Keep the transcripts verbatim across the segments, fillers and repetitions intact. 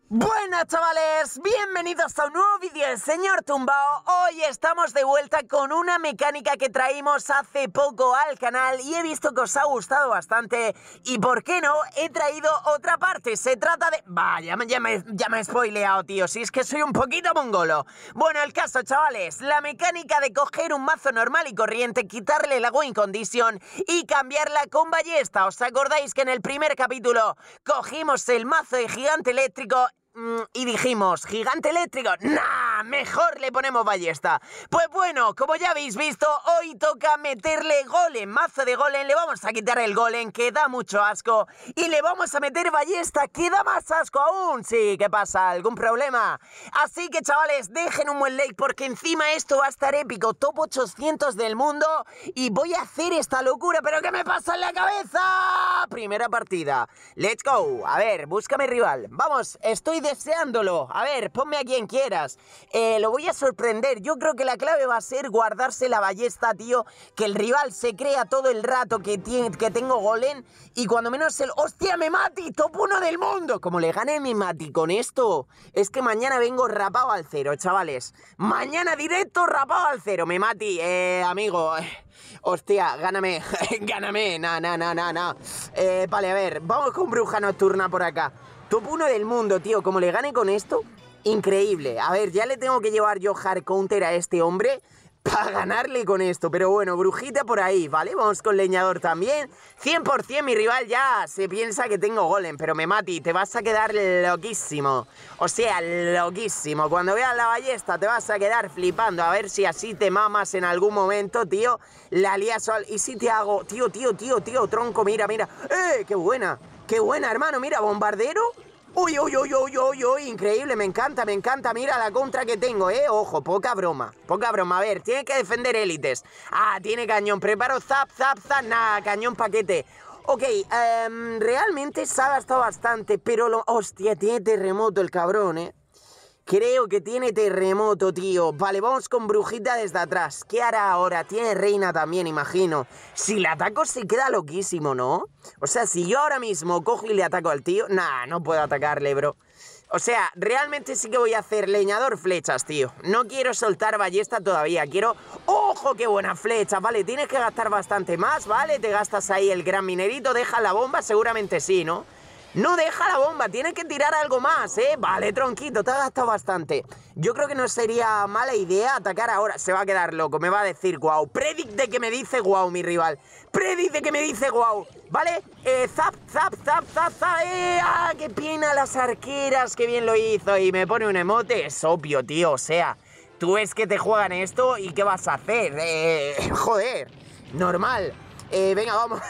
Buenas chavales, bienvenidos a un nuevo vídeo del señor Tumbao. Hoy estamos de vuelta con una mecánica que traímos hace poco al canal y he visto que os ha gustado bastante. Y por qué no, he traído otra parte. Se trata de... Vaya, ya me, ya me he spoileado, tío. Si es que soy un poquito mongolo. Bueno, el caso, chavales, la mecánica de coger un mazo normal y corriente, quitarle la win condition y cambiarla con ballesta. ¿Os acordáis que en el primer capítulo cogimos el mazo de gigante eléctrico y dijimos, gigante eléctrico? ¡Nah! Mejor le ponemos ballesta. Pues bueno, como ya habéis visto, hoy toca meterle golem, mazo de golem. Le vamos a quitar el golem, que da mucho asco, y le vamos a meter ballesta, que da más asco aún. Sí, ¿qué pasa? ¿Algún problema? Así que chavales, dejen un buen like, porque encima esto va a estar épico. Top ochocientos del mundo, y voy a hacer esta locura. ¿Pero qué me pasa en la cabeza? Primera partida, let's go. A ver, búscame rival. Vamos, estoy deseándolo. A ver, ponme a quien quieras. Eh, lo voy a sorprender. Yo creo que la clave va a ser guardarse la ballesta, tío. Que el rival se crea todo el rato que, tiene, que tengo golem. Y cuando menos el... ¡Hostia, me mati! ¡Top uno del mundo! Como le gane mi mati con esto, es que mañana vengo rapado al cero, chavales. Mañana directo rapado al cero. Me mati, eh, amigo. Hostia, gáname. Gáname. No, no, no, no, no. Eh, vale, a ver. Vamos con bruja nocturna por acá. Top uno del mundo, tío. Como le gane con esto, increíble. A ver, ya le tengo que llevar yo hard counter a este hombre para ganarle con esto. Pero bueno, brujita por ahí, ¿vale? Vamos con leñador también. cien por cien mi rival ya se piensa que tengo golem. Pero me mati, te vas a quedar loquísimo. O sea, loquísimo. Cuando veas la ballesta te vas a quedar flipando. A ver si así te mamas en algún momento, tío. La lías al... Y si te hago... Tío, tío, tío, tío, tronco, mira, mira. ¡Eh! ¡Qué buena! ¡Qué buena, hermano! Mira, bombardero. ¡Uy, uy, uy, uy, uy, uy! Increíble, me encanta, me encanta. Mira la contra que tengo, ¿eh? Ojo, poca broma, poca broma. A ver, tiene que defender élites. Ah, tiene cañón. Preparo zap, zap, zap. Nah, cañón paquete. Ok, um, realmente se ha gastado bastante, pero lo... Hostia, tiene terremoto el cabrón, ¿eh? Creo que tiene terremoto, tío. Vale, vamos con brujita desde atrás. ¿Qué hará ahora? Tiene reina también, imagino. Si le ataco se queda loquísimo, ¿no? O sea, si yo ahora mismo cojo y le ataco al tío... Nah, no puedo atacarle, bro. O sea, realmente sí que voy a hacer leñador flechas, tío. No quiero soltar ballesta todavía. Quiero... ¡Ojo, qué buena flecha! Vale, tienes que gastar bastante más, ¿vale? Te gastas ahí el gran minerito. Deja la bomba, seguramente sí, ¿no? No deja la bomba, tienes que tirar algo más, ¿eh? Vale, tronquito, te has gastado bastante. Yo creo que no sería mala idea atacar ahora. Se va a quedar loco, me va a decir guau. Predict de que me dice guau, mi rival. Predict de que me dice guau. ¿Vale? Eh, zap, zap, zap, zap, zap. ¡Eh! ¡Ah, qué pena las arqueras! ¡Qué bien lo hizo! Y me pone un emote. Es obvio, tío, o sea... Tú ves que te juegan esto y ¿qué vas a hacer? Eh, joder, normal. Eh, venga, vamos.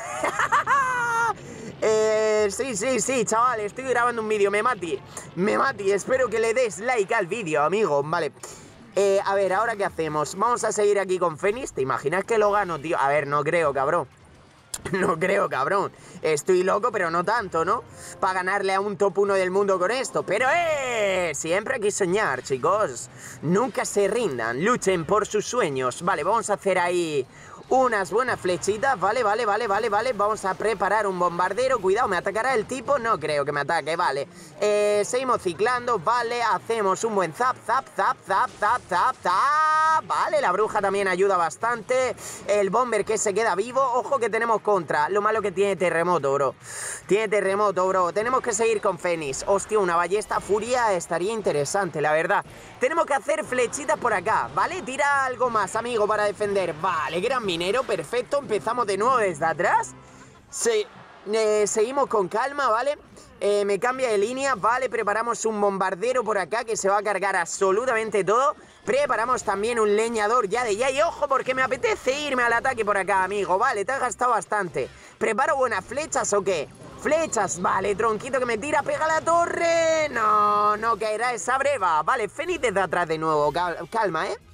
Eh, sí, sí, sí, chaval, estoy grabando un vídeo, me mati, me mati, espero que le des like al vídeo, amigo, vale. Eh, a ver, ¿ahora qué hacemos? Vamos a seguir aquí con Fénix, ¿te imaginas que lo gano, tío? A ver, no creo, cabrón. No creo, cabrón. Estoy loco, pero no tanto, ¿no? Para ganarle a un top uno del mundo con esto. Pero, ¡eh! Siempre hay que soñar, chicos. Nunca se rindan, luchen por sus sueños. Vale, vamos a hacer ahí... unas buenas flechitas, vale, vale, vale, vale, vale. Vamos a preparar un bombardero. Cuidado, ¿me atacará el tipo? No creo que me ataque, vale. Eh, seguimos ciclando, vale. Hacemos un buen zap, zap, zap, zap, zap, zap, zap. Vale, la bruja también ayuda bastante. El bomber que se queda vivo. Ojo que tenemos contra. Lo malo que tiene terremoto, bro. Tiene terremoto, bro. Tenemos que seguir con Fénix. Hostia, una ballesta furia estaría interesante, la verdad. Tenemos que hacer flechitas por acá, ¿vale? Tira algo más, amigo, para defender. Vale, gran minero, perfecto. Empezamos de nuevo desde atrás. Sí, eh, seguimos con calma, ¿vale? Eh, me cambia de línea, vale. Preparamos un bombardero por acá que se va a cargar absolutamente todo. Preparamos también un leñador ya de ya. Y ojo, porque me apetece irme al ataque por acá, amigo. Vale, te has gastado bastante. ¿Preparo buenas flechas o qué? Flechas, vale, tronquito que me tira, pega la torre. No, no caerá esa breva. Vale, Fénix desde atrás de nuevo, Cal calma, ¿eh?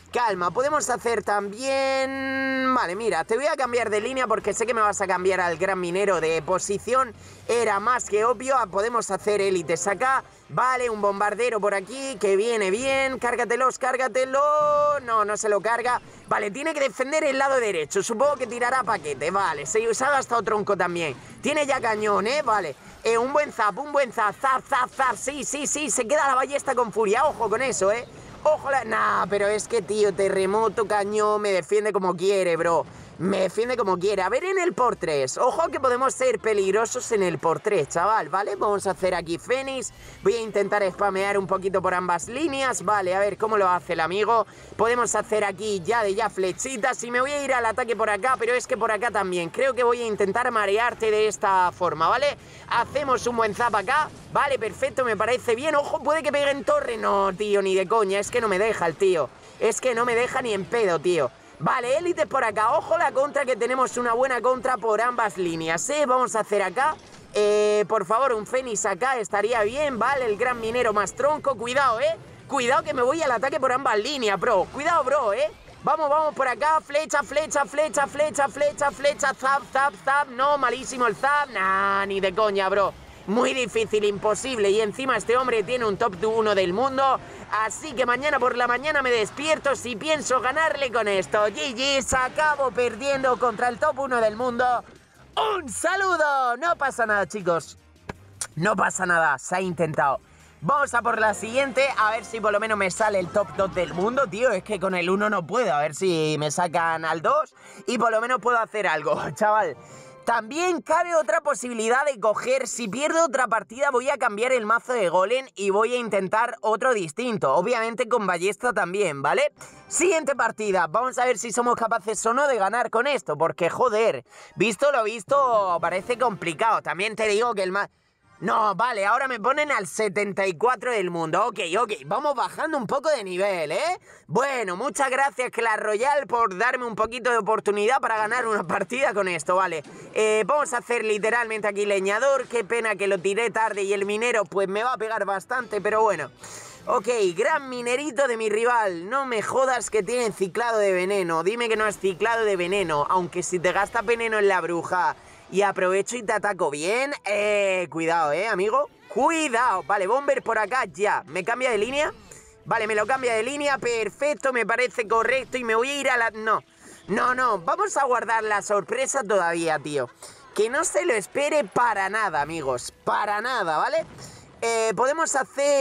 calma. Podemos hacer también... Vale, mira, te voy a cambiar de línea porque sé que me vas a cambiar al gran minero de posición. Era más que obvio. Podemos hacer élites acá. Vale, un bombardero por aquí que viene bien. Cárgatelos, cárgatelo. No, no se lo carga. Vale, tiene que defender el lado derecho. Supongo que tirará paquete. Vale, se ha gastado tronco también. Tiene ya cañón, ¿eh? Vale. Eh, un buen zap, un buen zap. Zap, zap, zap. Sí, sí, sí. Se queda la ballesta con furia. Ojo con eso, ¿eh? Ojo la... Nah, pero es que, tío, terremoto, cañón, me defiende como quiere, bro. Me defiende como quiere. A ver, en el por tres. Ojo que podemos ser peligrosos en el por tres, chaval, ¿vale? Vamos a hacer aquí Fénix. Voy a intentar spamear un poquito por ambas líneas. Vale, a ver cómo lo hace el amigo. Podemos hacer aquí ya de ya flechitas. Y me voy a ir al ataque por acá, pero es que por acá también. Creo que voy a intentar marearte de esta forma, ¿vale? Hacemos un buen zap acá. Vale, perfecto, me parece bien. Ojo, puede que pegue en torre. No, tío, ni de coña. Es que no me deja el tío. Es que no me deja ni en pedo, tío. Vale, élites por acá. Ojo la contra, que tenemos una buena contra por ambas líneas, ¿eh? Vamos a hacer acá. Eh, por favor, un Fénix acá estaría bien. Vale, el gran minero más tronco. Cuidado, ¿eh? Cuidado que me voy al ataque por ambas líneas, bro. Cuidado, bro, ¿eh? Vamos, vamos por acá. Flecha, flecha, flecha, flecha, flecha, flecha. Zap, zap, zap. No, malísimo el zap. Nah, ni de coña, bro. Muy difícil, imposible. Y encima este hombre tiene un top uno del mundo. Así que mañana por la mañana me despierto si pienso ganarle con esto. G G's, acabo perdiendo contra el top uno del mundo. ¡Un saludo! No pasa nada, chicos. No pasa nada, se ha intentado. Vamos a por la siguiente, a ver si por lo menos me sale el top dos del mundo, tío. Es que con el uno no puedo, a ver si me sacan al dos y por lo menos puedo hacer algo, chaval. También cabe otra posibilidad de coger, si pierdo otra partida voy a cambiar el mazo de golem y voy a intentar otro distinto, obviamente con ballesta también, ¿vale? Siguiente partida, vamos a ver si somos capaces o no de ganar con esto, porque joder, visto lo visto parece complicado, también te digo que el mazo... No, vale, ahora me ponen al setenta y cuatro del mundo. Ok, ok, vamos bajando un poco de nivel, ¿eh? Bueno, muchas gracias Clash Royale por darme un poquito de oportunidad para ganar una partida con esto, vale. Eh, vamos a hacer literalmente aquí leñador. Qué pena que lo tiré tarde y el minero pues me va a pegar bastante, pero bueno. Ok, gran minerito de mi rival. No me jodas que tiene ciclado de veneno. Dime que no es ciclado de veneno, aunque si te gasta veneno en la bruja... Y aprovecho y te ataco bien. Eh, cuidado, eh, amigo. Cuidado. Vale, bomber por acá ya. ¿Me cambia de línea? Vale, me lo cambia de línea. Perfecto, me parece correcto. Y me voy a ir a la... No, no, no. Vamos a guardar la sorpresa todavía, tío. Que no se lo espere para nada, amigos. Para nada, ¿vale? Eh, podemos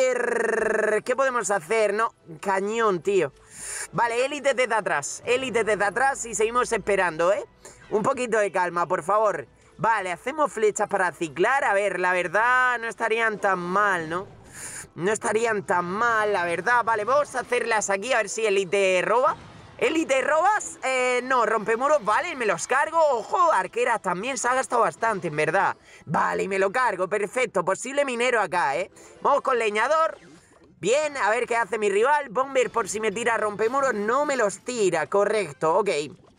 hacer... ¿Qué podemos hacer? No, cañón, tío. Vale, élite desde atrás. Élite desde atrás y seguimos esperando, ¿eh? Un poquito de calma, por favor. Vale, hacemos flechas para ciclar. A ver, la verdad no estarían tan mal, ¿no? No estarían tan mal, la verdad. Vale, vamos a hacerlas aquí, a ver si élite roba. ¿Élite robas? Eh, no, rompemuros, vale, me los cargo. Ojo, arquera también se ha gastado bastante, en verdad. Vale, y me lo cargo, perfecto. Posible minero acá, ¿eh? Vamos con leñador. Bien, a ver qué hace mi rival. Bomber, por si me tira rompemuros, no me los tira, correcto, ok.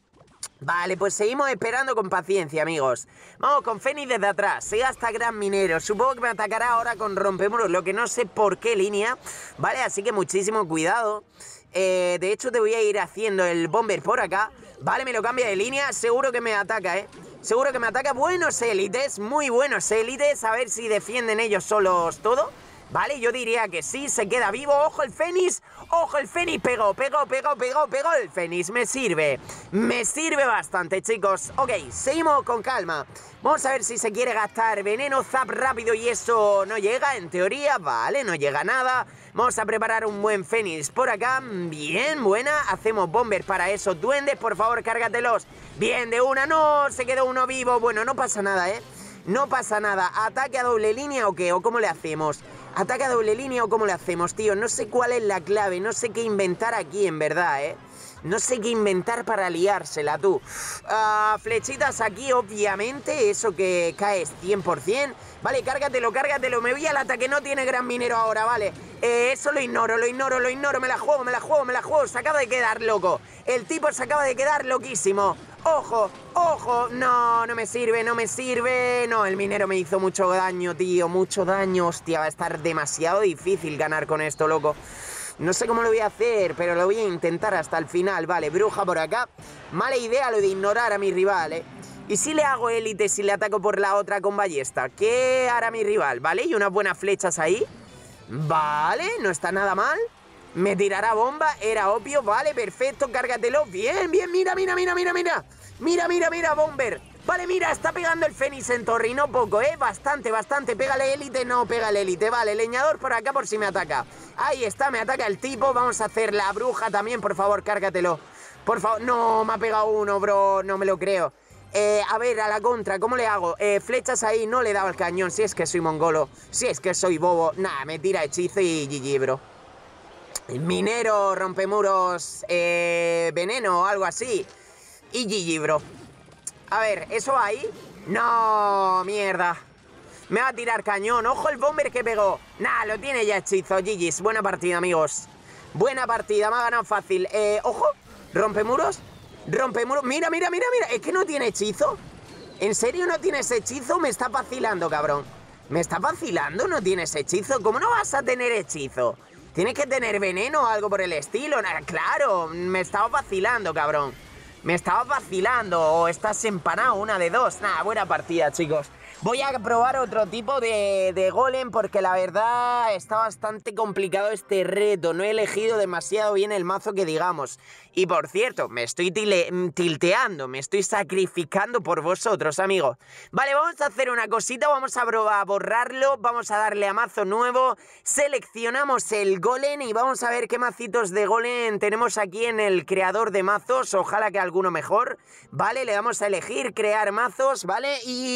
Vale, pues seguimos esperando con paciencia, amigos. Vamos con Fénix desde atrás. Se gasta gran minero. Supongo que me atacará ahora con rompemuros, lo que no sé por qué línea. Vale, así que muchísimo cuidado. Eh, de hecho, te voy a ir haciendo el bomber por acá. Vale, me lo cambia de línea. Seguro que me ataca, ¿eh? Seguro que me ataca. Buenos élites, muy buenos élites. A ver si defienden ellos solos todo. Vale, yo diría que sí, se queda vivo. ¡Ojo el Fénix! ¡Ojo el Fénix! Pegó, pegó, pegó, pegó, pegó el Fénix. Me sirve. Me sirve bastante, chicos. Ok, seguimos con calma. Vamos a ver si se quiere gastar veneno, zap rápido y eso no llega, en teoría. Vale, no llega nada. Vamos a preparar un buen Fénix por acá. Bien, buena. Hacemos bomber para esos duendes. Por favor, cárgatelos. Bien, de una. No, se quedó uno vivo. Bueno, no pasa nada, ¿eh? No pasa nada. ¿Ataque a doble línea o qué? ¿O cómo le hacemos? ¿Ataque a doble línea o cómo le hacemos, tío? No sé cuál es la clave. No sé qué inventar aquí, en verdad, ¿eh? No sé qué inventar para liársela, tú. Uh, flechitas aquí, obviamente. Eso que caes cien por cien. Vale, cárgatelo, cárgatelo. Me voy al ataque, no tiene gran minero ahora, vale. Eh, eso lo ignoro, lo ignoro, lo ignoro. Me la juego, me la juego, me la juego. Se acaba de quedar loco. El tipo se acaba de quedar loquísimo. Ojo, ojo. No, no me sirve, no me sirve. No, el minero me hizo mucho daño, tío. Mucho daño. Hostia, va a estar demasiado difícil ganar con esto, loco. No sé cómo lo voy a hacer, pero lo voy a intentar hasta el final. Vale, bruja por acá. Mala idea lo de ignorar a mi rival, ¿eh? ¿Y si le hago élite, si le ataco por la otra con ballesta? ¿Qué hará mi rival? ¿Vale? Y unas buenas flechas ahí. Vale, no está nada mal. Me tirará bomba, era obvio. Vale, perfecto, cárgatelo. Bien, bien, mira, mira, mira, mira, mira. Mira, mira, mira, Bomber. Vale, mira, está pegando el Fénix en torre y no poco, ¿eh? Bastante, bastante. Pégale élite, no, pégale élite. Vale, leñador por acá por si me ataca. Ahí está, me ataca el tipo. Vamos a hacer la bruja también, por favor, cárgatelo. Por favor, no, me ha pegado uno, bro. No me lo creo. Eh, a ver, a la contra, ¿cómo le hago? Eh, flechas ahí, no le he dado el cañón. Si es que soy mongolo, si es que soy bobo. Nah, me tira hechizo y G G, bro. Minero, rompemuros, eh, veneno o algo así. Y G G, bro. A ver, ¿eso ahí? No, mierda. Me va a tirar cañón. Ojo el Bomber que pegó. Nah, lo tiene ya hechizo. G G's. Buena partida, amigos. Buena partida, me ha ganado fácil. Eh, ojo, rompemuros. Rompemuros. Mira, mira, mira, mira. Es que no tiene hechizo. ¿En serio no tienes hechizo? Me está vacilando, cabrón. ¿Me está vacilando? ¿No tienes hechizo? ¿Cómo no vas a tener hechizo? ¿Tienes que tener veneno o algo por el estilo? Nah, claro, me estabas vacilando, cabrón. Me estabas vacilando o estás empanado, una de dos. Nah, buena partida, chicos. Voy a probar otro tipo de, de golem porque la verdad está bastante complicado este reto. No he elegido demasiado bien el mazo que digamos. Y por cierto, me estoy tile, tilteando, me estoy sacrificando por vosotros, amigos. Vale, vamos a hacer una cosita, vamos a, a borrarlo, vamos a darle a mazo nuevo. Seleccionamos el golem y vamos a ver qué macitos de golem tenemos aquí en el creador de mazos. Ojalá que alguno mejor. Vale, le damos a elegir, crear mazos, ¿vale?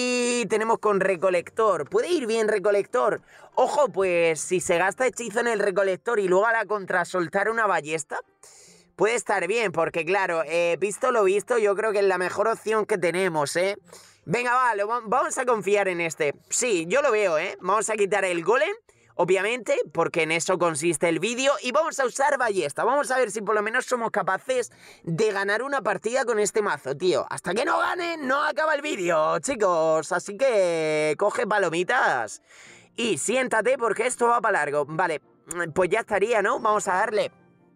Y tenemos con recolector. ¿Puede ir bien recolector? Ojo, pues si se gasta hechizo en el recolector y luego a la contra soltar una ballesta, puede estar bien, porque claro, eh, visto lo visto, yo creo que es la mejor opción que tenemos, ¿eh? Venga, va, lo, vamos a confiar en este. Sí, yo lo veo, ¿eh? Vamos a quitar el golem, obviamente, porque en eso consiste el vídeo, y vamos a usar ballesta. Vamos a ver si por lo menos somos capaces de ganar una partida con este mazo, tío. Hasta que no gane, no acaba el vídeo, chicos. Así que coge palomitas y siéntate porque esto va para largo. Vale, pues ya estaría, ¿no? Vamos a darle.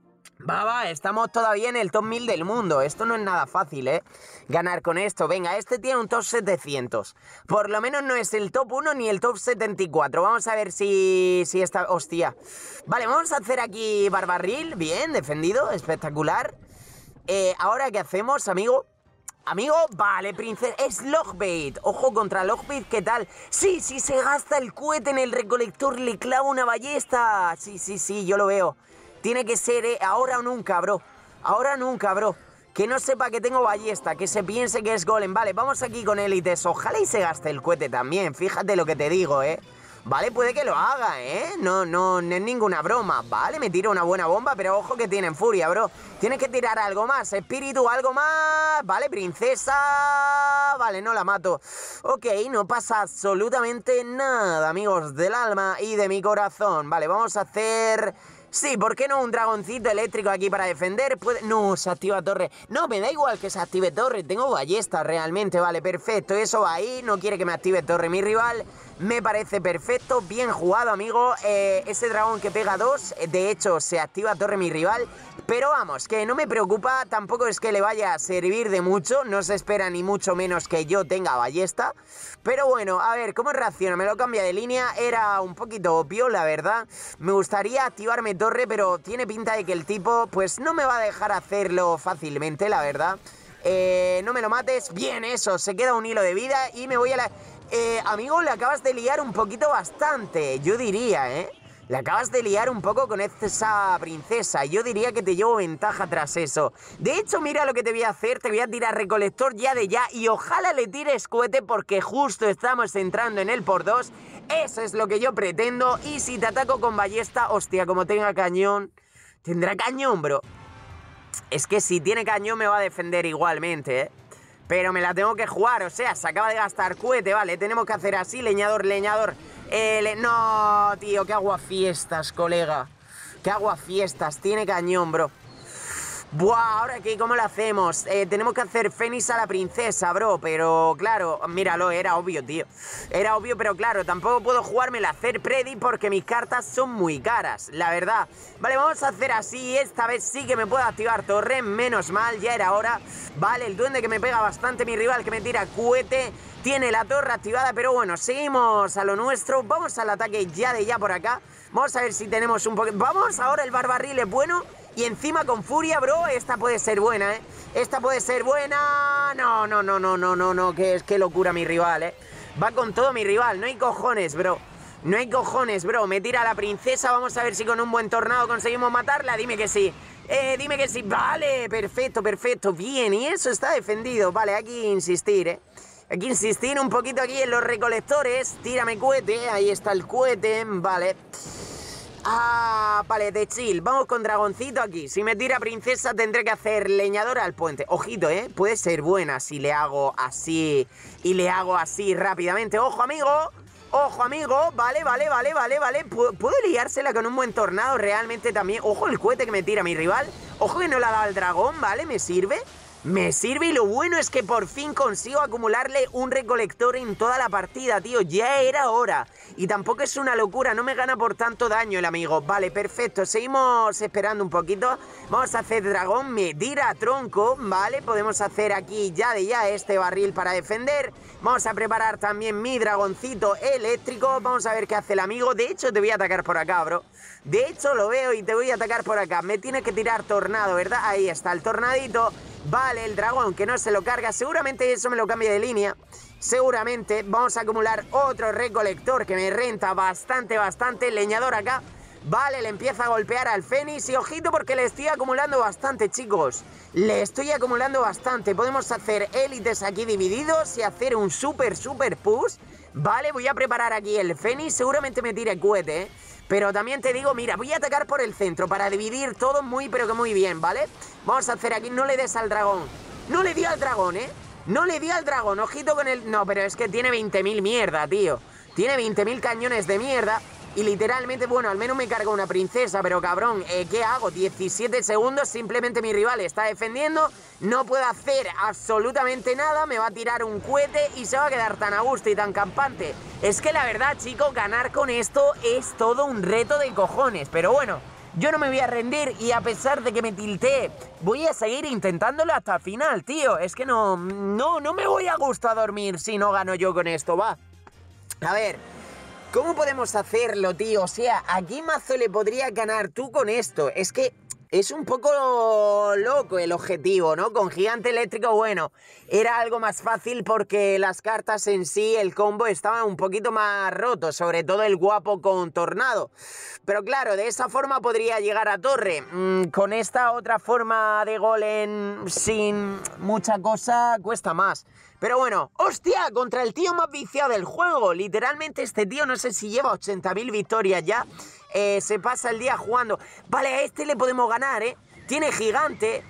Va, va, estamos todavía en el top mil del mundo. Esto no es nada fácil, ¿eh? Ganar con esto. Venga, este tiene un top setecientos. Por lo menos no es el top uno ni el top setenta y cuatro. Vamos a ver si, si está... Hostia. Vale, vamos a hacer aquí barbarril. Bien, defendido, espectacular. Eh, ¿ahora qué hacemos, amigo? Amigo, vale, princesa, es Logbait. Ojo contra Logbait, ¿qué tal? Sí, sí, se gasta el cohete en el recolector, le clava una ballesta. Sí, sí, sí, yo lo veo. Tiene que ser, eh, ahora o nunca, bro. Ahora o nunca, bro. Que no sepa que tengo ballesta, que se piense que es golem. Vale, vamos aquí con élites. Ojalá y se gaste el cohete también. Fíjate lo que te digo, eh. Vale, puede que lo haga, ¿eh? No, no, no es ninguna broma. Vale, me tira una buena bomba, pero ojo que tienen furia, bro. Tienes que tirar algo más, espíritu, algo más. Vale, princesa. Vale, no la mato. Ok, no pasa absolutamente nada, amigos del alma y de mi corazón. Vale, vamos a hacer... Sí, ¿por qué no un dragoncito eléctrico aquí para defender? ¿Puede... No, se activa torre. No, me da igual que se active torre. Tengo ballesta realmente, vale, perfecto. Eso va ahí, no quiere que me active torre mi rival. Me parece perfecto, bien jugado, amigo. eh, Ese dragón que pega dos, de hecho, se activa torre mi rival. Pero vamos, que no me preocupa. Tampoco es que le vaya a servir de mucho. No se espera ni mucho menos que yo tenga ballesta. Pero bueno, a ver, ¿cómo reacciona? Me lo cambia de línea. Era un poquito obvio, la verdad. Me gustaría activarme torre, pero tiene pinta de que el tipo, pues, no me va a dejar hacerlo fácilmente, la verdad. Eh, no me lo mates. Bien, eso, se queda un hilo de vida y me voy a la... Eh, amigo, le acabas de liar un poquito bastante, yo diría, ¿eh? Le acabas de liar un poco con esa princesa. Yo diría que te llevo ventaja tras eso. De hecho, mira lo que te voy a hacer. Te voy a tirar recolector ya de ya. Y ojalá le tires cohete porque justo estamos entrando en el por dos. Eso es lo que yo pretendo. Y si te ataco con ballesta, hostia, como tenga cañón... Tendrá cañón, bro. Es que si tiene cañón me va a defender igualmente, ¿eh? Pero me la tengo que jugar, o sea, se acaba de gastar cohete, vale. Tenemos que hacer así, leñador, leñador. Eh, le... No, tío, qué aguafiestas, colega. Qué aguafiestas, tiene cañón, bro. Buah, ¿ahora qué? ¿Cómo lo hacemos? Eh, tenemos que hacer Fénix a la princesa, bro. Pero claro, míralo, era obvio, tío. Era obvio, pero claro, tampoco puedo jugármela a hacer Predi porque mis cartas son muy caras, la verdad. Vale, vamos a hacer así. Esta vez sí que me puedo activar torre. Menos mal, ya era hora. Vale, el duende que me pega bastante, mi rival que me tira cohete. Tiene la torre activada, pero bueno, seguimos a lo nuestro. Vamos al ataque ya de ya por acá. Vamos a ver si tenemos un poco... Vamos, ahora el barbarril es bueno. Y encima con furia, bro, esta puede ser buena, ¿eh? Esta puede ser buena. No, no, no, no, no, no, no. Qué, qué locura mi rival, ¿eh? Va con todo mi rival. No hay cojones, bro. No hay cojones, bro. Me tira a la princesa. Vamos a ver si con un buen tornado conseguimos matarla. Dime que sí. Eh, dime que sí. Vale, perfecto, perfecto. Bien, y eso está defendido. Vale, hay que insistir, ¿eh? Hay que insistir un poquito aquí en los recolectores. Tírame cohete. Ahí está el cohete. Vale. Ah, vale, de chill. Vamos con dragoncito aquí. Si me tira princesa tendré que hacer leñadora al puente. Ojito, ¿eh? Puede ser buena si le hago así y le hago así rápidamente. ¡Ojo, amigo! ¡Ojo, amigo! Vale, vale, vale, vale, vale. ¿Puedo liársela con un buen tornado realmente también? ¡Ojo el cohete que me tira mi rival! ¡Ojo que no le ha dado al dragón! ¿Vale? ¿Me sirve? Me sirve y lo bueno es que por fin consigo acumularle un recolector en toda la partida, tío. Ya era hora. Y tampoco es una locura, no me gana por tanto daño el amigo. Vale, perfecto, seguimos esperando un poquito. Vamos a hacer dragón, me tira tronco, ¿vale? Podemos hacer aquí ya de ya este barril para defender. Vamos a preparar también mi dragoncito eléctrico. Vamos a ver qué hace el amigo. De hecho, te voy a atacar por acá, bro. De hecho, lo veo y te voy a atacar por acá. Me tiene que tirar tornado, ¿verdad? Ahí está el tornadito. Vale, el dragón que no se lo carga. Seguramente eso me lo cambie de línea. Seguramente vamos a acumular otro recolector que me renta bastante, bastante. Leñador acá. Vale, le empieza a golpear al Fénix. Y ojito porque le estoy acumulando bastante, chicos. Le estoy acumulando bastante. Podemos hacer élites aquí divididos y hacer un super, super push. Vale, voy a preparar aquí el Fénix. Seguramente me tire cohete, ¿eh? Pero también te digo, mira, voy a atacar por el centro para dividir todo muy, pero que muy bien, ¿vale? Vamos a hacer aquí, no le des al dragón. No le di al dragón, ¿eh? No le di al dragón, ojito con el... No, pero es que tiene veinte mil mierda, tío. Tiene veinte mil cañones de mierda. Y literalmente, bueno, al menos me cargo una princesa. Pero cabrón, eh, ¿qué hago? diecisiete segundos, simplemente mi rival está defendiendo. No puedo hacer absolutamente nada. Me va a tirar un cohete y se va a quedar tan a gusto y tan campante. Es que la verdad, chicos, ganar con esto es todo un reto de cojones. Pero bueno, yo no me voy a rendir y a pesar de que me tilté, voy a seguir intentándolo hasta el final, tío. Es que no, no, no me voy a gusto a dormir si no gano yo con esto, va. A ver, ¿cómo podemos hacerlo, tío? O sea, ¿a qué mazo le podría ganar tú con esto? Es que es un poco loco el objetivo, ¿no? Con gigante eléctrico, bueno, era algo más fácil porque las cartas en sí, el combo, estaba un poquito más roto, sobre todo el guapo con tornado. Pero claro, de esa forma podría llegar a torre. Mm, con esta otra forma de golem sin mucha cosa cuesta más. Pero bueno, ¡hostia! Contra el tío más viciado del juego. Literalmente este tío no sé si lleva ochenta mil victorias ya. Eh, se pasa el día jugando. Vale, a este le podemos ganar, ¿eh? Tiene gigante.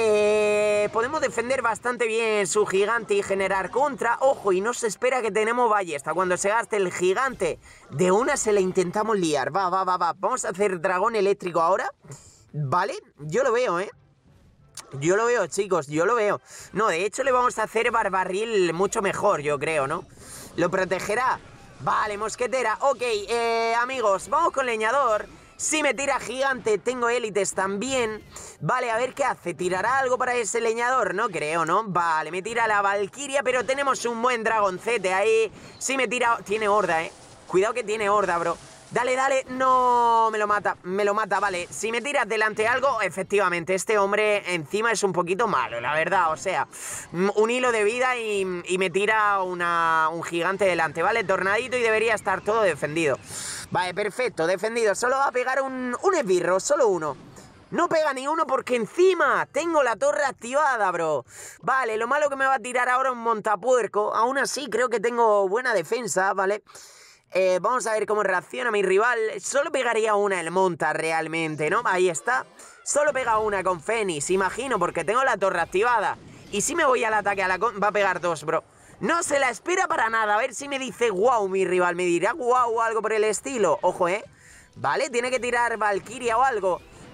Eh, podemos defender bastante bien su gigante y generar contra. Ojo, y no se espera que tenemos ballesta. Cuando se gaste el gigante, de una se le intentamos liar. Va, va, va, va. Vamos a hacer dragón eléctrico ahora. Vale, yo lo veo, ¿eh? Yo lo veo, chicos, yo lo veo. No, de hecho le vamos a hacer barbarril mucho mejor, yo creo, ¿no? Lo protegerá. Vale, mosquetera. Ok, eh, amigos, vamos con leñador. Si me tira gigante, tengo élites también. Vale, a ver qué hace. ¿Tirará algo para ese leñador? No creo, ¿no? Vale, me tira la valquiria, pero tenemos un buen dragoncete ahí. Si me tira... Tiene horda, ¿eh? Cuidado que tiene horda, bro. Dale, dale, no, me lo mata, me lo mata, vale. Si me tiras delante algo, efectivamente, este hombre encima es un poquito malo, la verdad. O sea, un hilo de vida y, y me tira una, un gigante delante, ¿vale? Tornadito y debería estar todo defendido. Vale, perfecto, defendido. Solo va a pegar un, un esbirro, solo uno. No pega ni uno porque encima tengo la torre activada, bro. Vale, lo malo que me va a tirar ahora un montapuerco. Aún así creo que tengo buena defensa, ¿vale? Eh, vamos a ver cómo reacciona mi rival. Solo pegaría una el monta realmente, ¿no? Ahí está. Solo pega una con Fénix, imagino, porque tengo la torre activada. Y si me voy al ataque a la con... va a pegar dos, bro. No se la espera para nada. A ver si me dice wow mi rival. Me dirá wow o algo por el estilo. Ojo, ¿eh? Vale, tiene que tirar Valkyria o algo.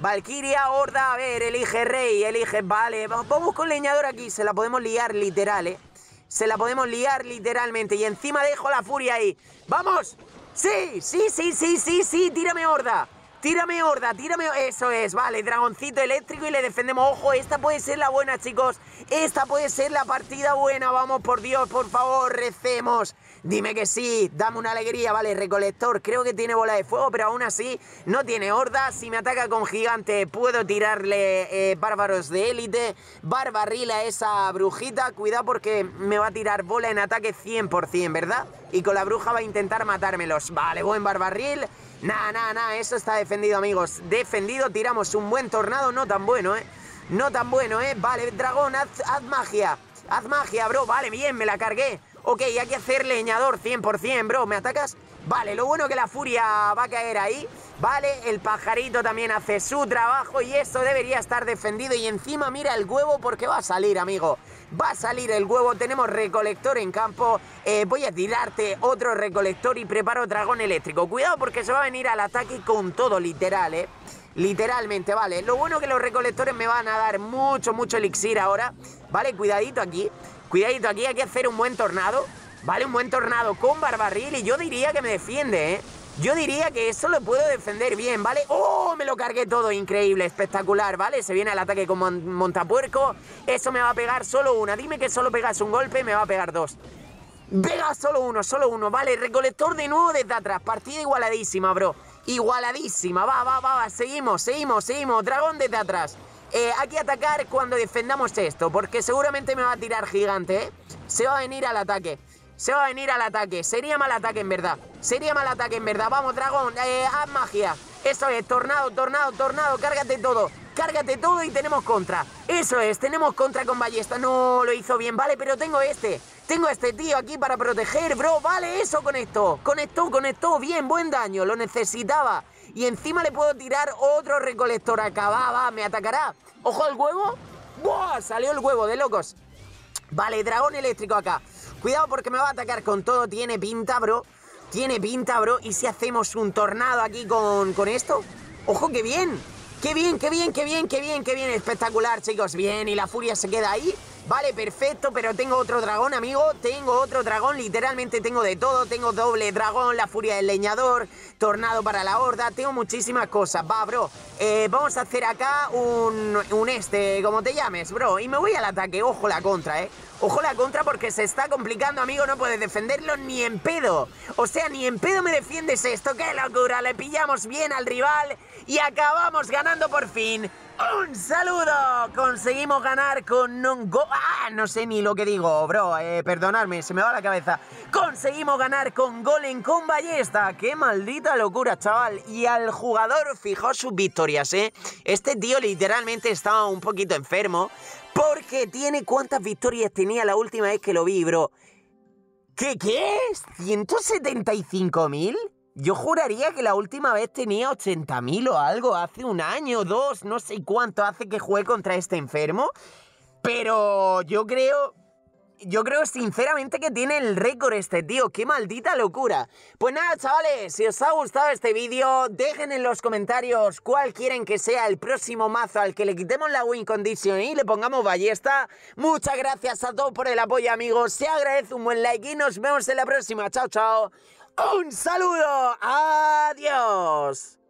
Valkyria, horda, a ver, elige rey, elige... Vale, vamos con leñador aquí, se la podemos liar literal, ¿eh? Se la podemos liar literalmente. Y encima dejo la furia ahí. ¡Vamos! ¡Sí! ¡Sí, sí, sí, sí, sí! ¡Tírame horda! ¡Tírame horda! ¡Tírame... Eso es! Vale, dragoncito eléctrico y le defendemos. ¡Ojo! Esta puede ser la buena, chicos. Esta puede ser la partida buena. Vamos, por Dios, por favor, recemos. Dime que sí. Dame una alegría. Vale, recolector. Creo que tiene bola de fuego, pero aún así no tiene horda. Si me ataca con gigante, puedo tirarle eh, bárbaros de élite. Barbarril a esa brujita. Cuidado porque me va a tirar bola en ataque cien por cien, ¿verdad? Y con la bruja va a intentar matármelos. Vale, buen barbarril. Nah, nah, nah, eso está defendido, amigos. Defendido, tiramos un buen tornado. No tan bueno, ¿eh? No tan bueno, ¿eh? Vale, dragón, haz, haz magia. Haz magia, bro. Vale, bien, me la cargué. Ok, hay que hacer leñador cien por cien, bro. ¿Me atacas? Vale, lo bueno que la furia va a caer ahí. Vale, el pajarito también hace su trabajo y eso debería estar defendido. Y encima mira el huevo porque va a salir, amigo. Va a salir el huevo, tenemos recolector en campo. eh, Voy a tirarte otro recolector y preparo dragón eléctrico. Cuidado porque se va a venir al ataque con todo, literal, eh literalmente, vale. Lo bueno que los recolectores me van a dar mucho, mucho elixir ahora. Vale, cuidadito aquí. Cuidadito aquí, hay que hacer un buen tornado. Vale, un buen tornado con barbarril. Y yo diría que me defiende, eh Yo diría que eso lo puedo defender bien, ¿vale? ¡Oh! Me lo cargué todo, increíble, espectacular, ¿vale? Se viene el ataque con mon montapuerco. Eso me va a pegar solo una. Dime que solo pegas un golpe, me va a pegar dos. Pega solo uno, solo uno, vale. Recolector de nuevo desde atrás. Partida igualadísima, bro. Igualadísima, va, va, va, va. Seguimos, seguimos, seguimos. Dragón desde atrás. Eh, hay que atacar cuando defendamos esto, porque seguramente me va a tirar gigante, ¿eh? Se va a venir al ataque. Se va a venir al ataque. Sería mal ataque en verdad. Sería mal ataque en verdad. Vamos, dragón. Eh, haz magia. Eso es. Tornado, tornado, tornado. Cárgate todo. Cárgate todo y tenemos contra. Eso es. Tenemos contra con ballesta. No, lo hizo bien. Vale, pero tengo este. Tengo este tío aquí para proteger, bro. Vale, eso conectó. Conectó, conectó. Bien, buen daño. Lo necesitaba. Y encima le puedo tirar otro recolector acá. Va, va. Me atacará. Ojo al huevo. ¡Buah! Salió el huevo de locos. Vale, dragón eléctrico acá. Cuidado porque me va a atacar con todo. Tiene pinta, bro. Tiene pinta, bro. ¿Y si hacemos un tornado aquí con, con esto? ¡Ojo, qué bien! ¡Qué bien, qué bien, qué bien, qué bien, qué bien! Espectacular, chicos. Bien, y la furia se queda ahí. Vale, perfecto, pero tengo otro dragón, amigo. Tengo otro dragón, literalmente tengo de todo. Tengo doble dragón, la furia del leñador, tornado para la horda. Tengo muchísimas cosas. Va, bro. Eh, vamos a hacer acá un, un este, como te llames, bro. Y me voy al ataque. Ojo la contra, eh. Ojo la contra porque se está complicando, amigo. No puedes defenderlo ni en pedo. O sea, ni en pedo me defiendes esto. ¡Qué locura! Le pillamos bien al rival y acabamos ganando por fin. ¡Un saludo! Conseguimos ganar con un go... ¡Ah! No sé ni lo que digo, bro. Eh, perdonadme, se me va la cabeza. Conseguimos ganar con golem con ballesta. ¡Qué maldita locura, chaval! Y al jugador fijó sus victorias, ¿eh? Este tío literalmente estaba un poquito enfermo. Porque tiene... ¿Cuántas victorias tenía la última vez que lo vi, bro? ¿Qué, qué es? ¿ciento setenta y cinco mil? Yo juraría que la última vez tenía ochenta mil o algo, hace un año, dos, no sé cuánto hace que jugué contra este enfermo. Pero yo creo... Yo creo sinceramente que tiene el récord este tío. ¡Qué maldita locura! Pues nada, chavales, si os ha gustado este vídeo, dejen en los comentarios cuál quieren que sea el próximo mazo al que le quitemos la win condition y le pongamos ballesta. Muchas gracias a todos por el apoyo, amigos. Se agradece un buen like y nos vemos en la próxima. ¡Chao, chao! ¡Un saludo! ¡Adiós!